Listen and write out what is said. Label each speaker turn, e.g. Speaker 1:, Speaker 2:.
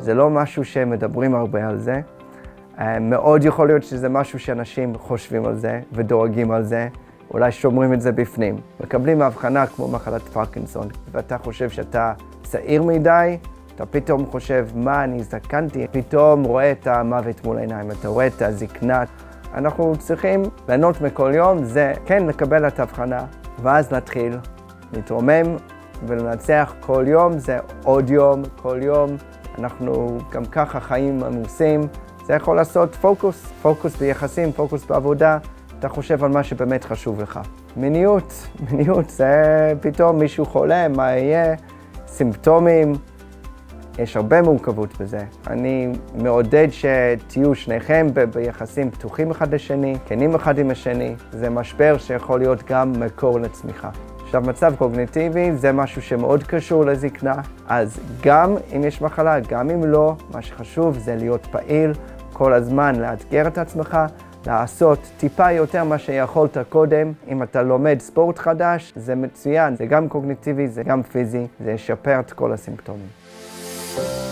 Speaker 1: זה לא משהו שמדברים הרבה על זה. מאוד יכול להיות שזה משהו שאנשים חושבים על זה ודואגים על זה, אולי שומרים את זה בפנים. מקבלים הבחנה כמו מחלת פרקינסון, ואתה חושב שאתה צעיר מדי, אתה פתאום חושב, מה, אני הזדקנתי, פתאום רואה את המוות מול העיניים, אתה רואה את הזקנה. אנחנו צריכים ליהנות מכל יום, זה כן לקבל את ההבחנה, ואז להתחיל להתרומם ולנצח כל יום, זה עוד יום, כל יום. אנחנו גם ככה חיים עמוסים, זה יכול לעשות פוקוס ביחסים, פוקוס בעבודה, אתה חושב על מה שבאמת חשוב לך. מיניות זה פתאום מישהו חולה, מה יהיה, סימפטומים, יש הרבה מורכבות בזה. אני מעודד שתהיו שניכם ביחסים פתוחים אחד לשני, כנים אחד עם השני, זה משבר שיכול להיות גם מקור לצמיחה. עכשיו, מצב קוגניטיבי זה משהו שמאוד קשור לזקנה, אז גם אם יש מחלה, גם אם לא, מה שחשוב זה להיות פעיל כל הזמן, לאתגר את עצמך, לעשות טיפה יותר מה שיכולת קודם. אם אתה לומד ספורט חדש, זה מצוין, זה גם קוגניטיבי, זה גם פיזי, זה ישפר את כל הסימפטומים.